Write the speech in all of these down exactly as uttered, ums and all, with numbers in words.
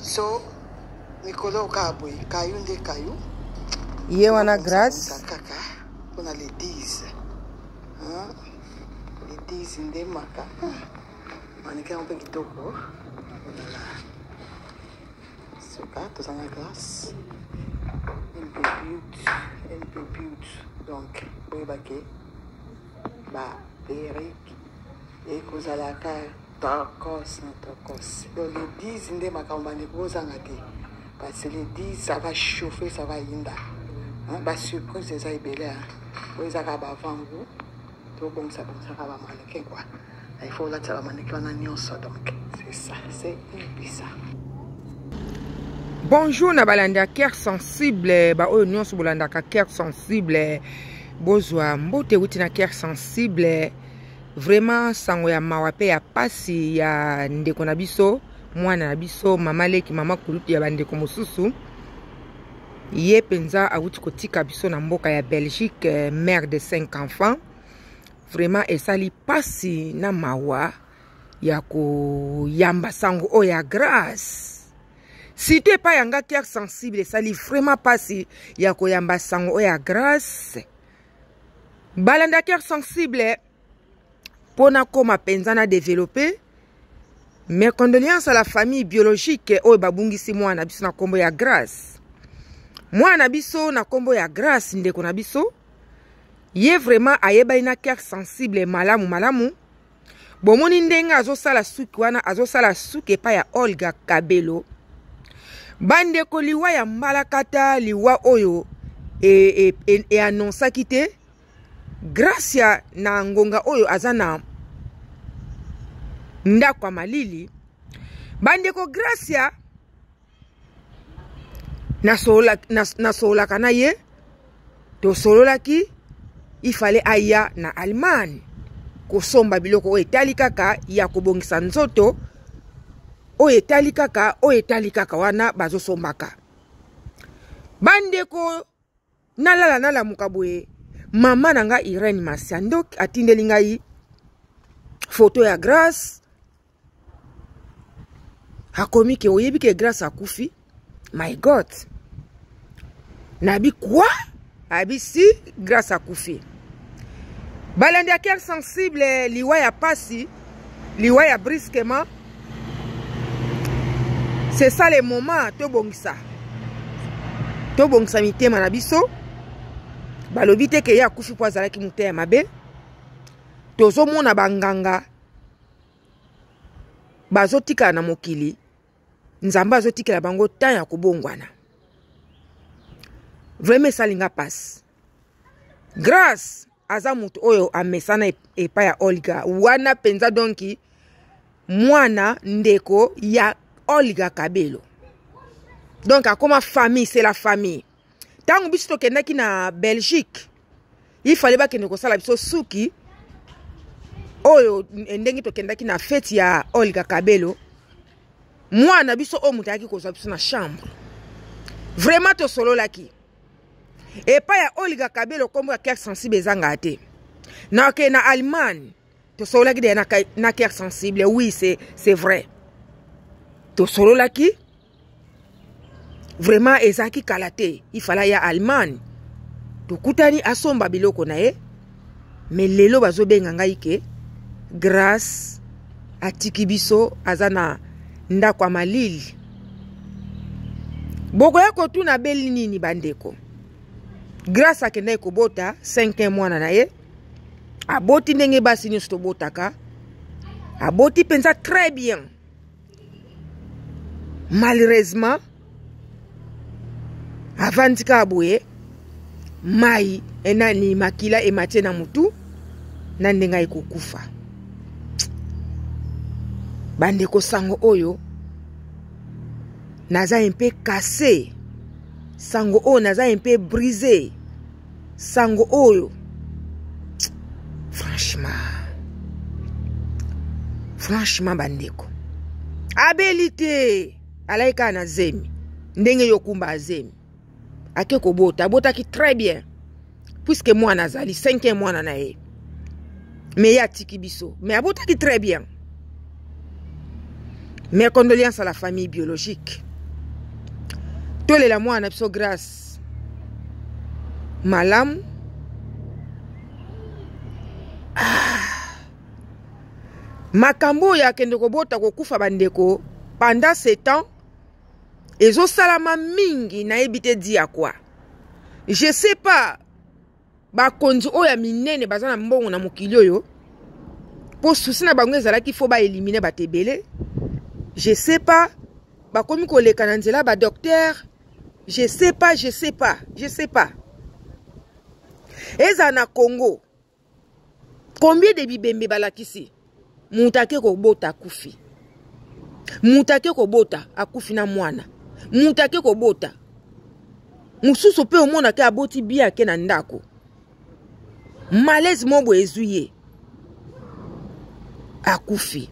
So, Mikolo Kaboy, Kayou de Kayou. Yewana grâce. On a les dix. Les dix in des maca. On est un peu de toko. Ce cas, tout en a grâce. Un peu but. Un peu but. Donc, oui, baké. Bah, Eric. Et cause à la carte. Tokos, non tokos. Donc les dix, ils ne sont pas parce que les dix, ça va chauffer, ça va yinda. Bah surprise, c'est ça, il est là. Vous avez avant vous. Tout bon, ça ça va mannequin quoi. Il faut là, ça va mannequin, on a nion ça donc. C'est ça, c'est ça. Bonjour, Nabalanda, cœur sensible. Bah, oh, nion, Bolanda, cœur sensible. Bozwa, mbote wuti na cœur sensible. Vraiment sango ya mawape ya pasi ya ndeko na biso mwana na biso mama leki mama kulutu ya bandeko mosusu ye penza awuti kotika biso na mboka ya Belgique, mère de cinq enfants. Vraiment esali pasi na mawa ya ko yamba sango o ya grâce. Si tu pas yanga cœur sensible esali vraiment pasi ya ko yamba sango o ya grâce. Balanda cœur sensible Pona koma penzana développé. Mes condoléances à la famille biologique o babungisi mwana biso na kombo ya grâce. Mwana biso na kombo ya grâce ndeko na biso. Ye vraiment ayeba ina cœur sensible malamu malamu. Bomoni ndenga azosala suki wana azosala suki pa ya Olga Kabelo. Bandeko liwa ya mbalakata liwa oyo e e, e, e annonça kite. Gracia na ngonga oyo azana ndakwa malili bandeko Gracia na sola na, na sola kana ye to solola ki ifale aya na Allemagne ko somba biloko o etali kaka ya kobongisa nzoto o etali kaka o etali kaka wana bazo sombaka bandeko nalala nala mukabwe Mama nanga Irene Masiandok atindeli ngai photo ya grâce. Hakomi ke oyebi ke grâce akufi. My God. Nabi quoi? Abi si grâce akufi. Balandi cœur sensible liwa ya pasi, liwa ya brusquement. C'est ça le moment to bongisa. To bongisa mitema na biso. Balobite ke ya kufi po azalaki mutema mabe tozo mona banganga bazotika na mokili nzamba azotikela bango tan ya kobongwana vraiment salinga passe grâce aza mutu oyo amesana epa ya Olga wana penza donki mwana ndeko ya Olga Kabelo donc akoma famille, c'est la famille. Tango biso tokendaki na Belgique, il fallait ba kende ko sala biso suki oyo ndengi tokendaki na fête ya Olga Kabelo. Mwana biso o mutaki ko za biso na chambre. Vraiment to solo laki. Et pas ya Olga Kabelo kombo ya cœur sensible ezanga te. Na ke na Allemagne, to solo laki de na na cœur sensible. Oui, c'est c'est vrai. To solo laki vraiment ezaki kalate il fallait ya Allemagne to kutani asomba biloko na ye mais lelo bazo benga ngai ke grâce atiki biso azana ndakwa malili boko ya kotuna beli nini bandeko grâce akenda ekobota cinq mwana na ye aboti ndenge basi nyonso tobotaka aboti penza très bien malheureusement Avantika abouye, mai enani makila emate na mutu, nandenga eko kufa. Bandeko sango oyo, naza un peu cassé. Sango oyo naza un peu brisé. Sango oyo. Franchement. Franchement bandeko. Abilité. Alaika na zemi. Ndenge yokumba azemi. Ake ko bota, bota ki très bien. Puisque moi nazali cinquième mois na ye. Mais ya tiki biso, mais abota ki très bien. Mes condoléances à la famille biologique. tolela mwana biso grâce malamu. Ah. Makambo ya kende kobota kokufa bandeko pendant ce temps ezo salama mingi na ebite dia quoi. Je sais pas ba konzi oya minene bazana mbongo na mokili oyo po susi na bango ezalaki fo ba éliminer ba tebele. Je sais pas ba komi koleka na nzela ba docteur. Je sais pas, je sais pas, je sais pas. Eza na Congo combien de bibembe balakisi mutake ko bota kufi. Mutake ko bota akufi na mwana. Mutake ko bota mususu pe omona ke aboti bia ke na ndako. Malaise mobo ezuye akufi.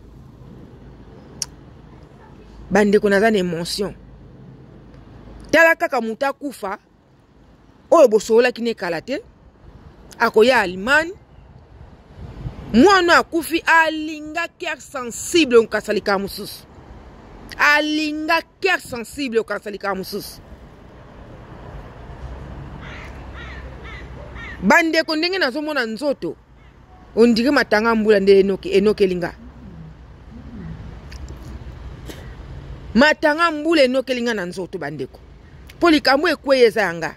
Bande ko naza na émotion. Tala kaka muta kufa oyo bosola kine kalate akoya Allemagne. Mwana akufi alinga cœur sensible onkasalika mususu. Alinga cœur sensible onkasalika mususu. Bande ko ndenge nazomona nzoto ondike matanga mbula nde enoke enoke linga. Matanga mbula enoke linga na nzoto bandeko. Polikambo ekweyeza yanga.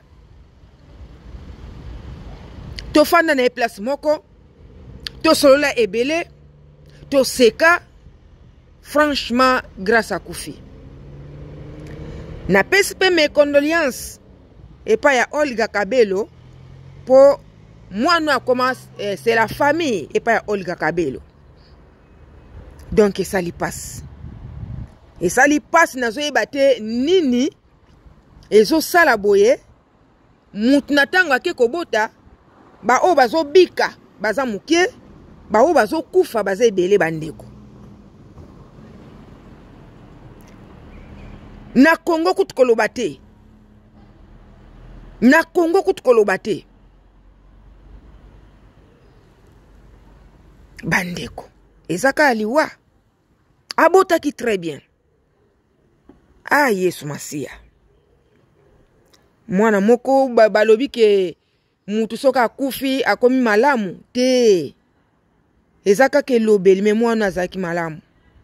Tofanda na place moko. To solola ebele. To seka. Franchement grâce à Koufi. Na pesi pe mes condoléances. Et pas ya Olga Kabelo. Pour moi nous commence eh, c'est la famille et pas ya Olga Kabelo. Donc ça lui passe. Et ça lui passe nazo ebate nini. Ezo sala boye mutu natanga ke kobota ba o bazo bika baza muke ba o bazo kufa baza ebele bandeko. Na Congo kutu koloba te. Na Congo kutu koloba te. Bandeko ezaka aliwa abota ki très bien. Ah Yesu Masia. Mwana moko balobi ke mutu soka kufi akomi malamu te. Ezaka ke lobeli me mwana azaki malamu.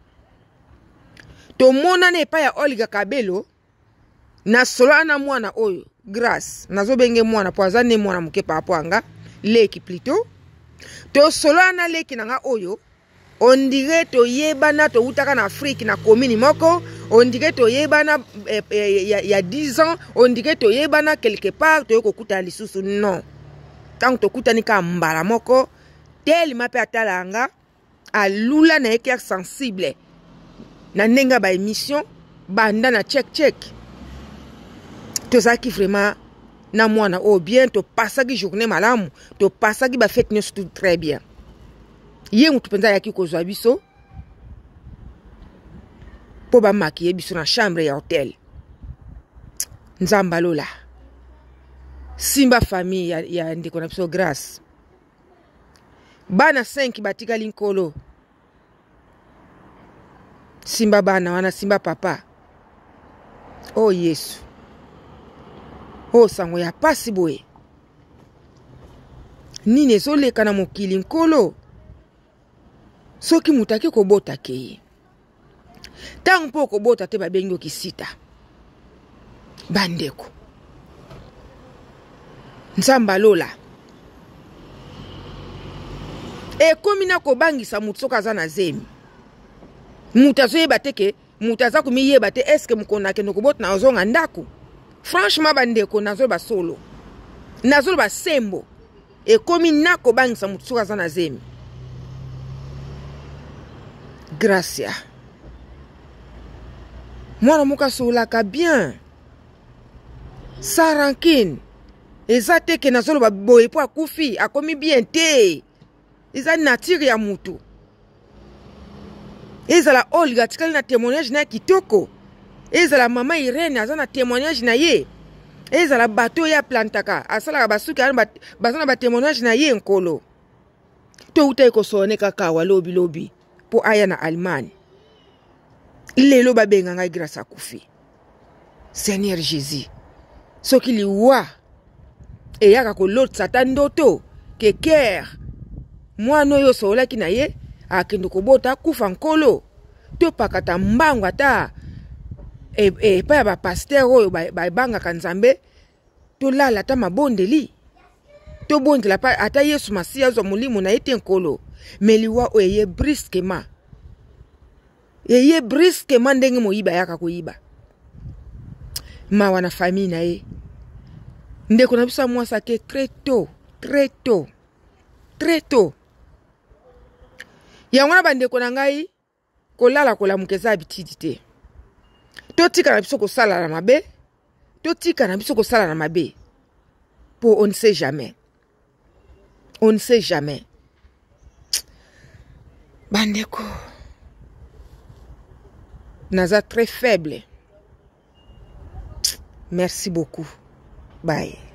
To mona ne pa ya Olga Kabelo na solo na mwana oyo grâce nazo benge mwana po azane mwana muke pa anga leki plutôt. To solo na leki nanga oyo on dirait to yebana to utaka na Afrique na komini moko. On dirait to yebana il eh, y, y a dix ans, on dirait to yebana quelque part to yoko kuta lisusu non. Tant to kuta nika mbala moko, tel ma pe atalanga a lula na cœur sensible. Na nenga ba émission banda na check check. To ça qui vraiment na mwana o bien to pasagi journée malamu, to pasagi ba fête nyos tout très bien. Yé mutu penza yaki kozwa biso. Po ba makiye biso na chambre ya hotel. Nzamba lola. Simba famille ya, ya ndeko na biso grâce. Bana cinq batika linkolo. Simba bana wana simba papa. Oh Yesu. Oh sango ya pasi boye. Nini zoleka na mokili nkolo. Soki mutaki kobota keye. Tangu po kobota te babengi kisita. Bandeko. Nzamba lola. E komina kobangisa mutu soka za na zemi. Mutazo yeba teke, mutaza kumi yeba te eske mukona ke nokobota na ozonga ndako. Franchement bandeko nazo ba solo. Nazo ba sembo. E komina kobangisa mutu soka za na zemi. Gracia. Mwana muka solaka bien. Sa rancune. Eza teke nazolo ba boye po akufi akomi bien te. Eza nature ya mutu. Eza la Olga tikali na témoignage na kitoko. Eza la mama Irene azana témoignage na ye. Eza la bateau ya plantaka asala basuki ana bazana ba témoignage na ye nkolo. To uta ko sone kaka wa lobi lobi po aya na Allemagne. Lelo babenga ngai grâce akufi. Seigneur Jésus. Ce qui lui voit. Et yaka ko l'autre satan doto. Que ker. Moi no yo sola ki na ye. Akendo ko bota kufa nkolo. To pakata mbangu ata. E, e pa ya ba pasteur oyo ba, ba banga kanzambe. To lala ta mabondeli. To bondela pa ata Yesu Masia zo mulimu na ete nkolo. Meliwa o ye brusquement. Ye brusquement ndenge mo yiba yaka ko yiba. Ma wana famille na ye. Ndeko na bisa mwasa ke très tôt, très tôt. Très tôt. Ya wana bandeko na ngai kolala kola mukeza habitude te. To tika na biso ko sala na mabe. To tika na biso ko sala na mabe. Pour on ne sait jamais. On ne sait jamais. Bandeko. Naza très faible. Merci beaucoup. Bye.